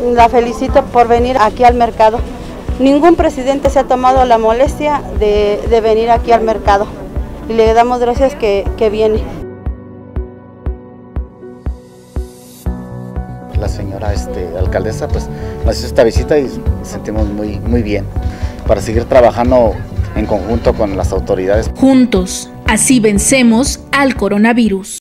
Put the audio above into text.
la felicito por venir aquí al mercado. Ningún presidente se ha tomado la molestia de venir aquí al mercado y le damos gracias que viene. La señora alcaldesa pues nos hizo esta visita y nos sentimos muy bien para seguir trabajando en conjunto con las autoridades. Juntos, así vencemos al coronavirus.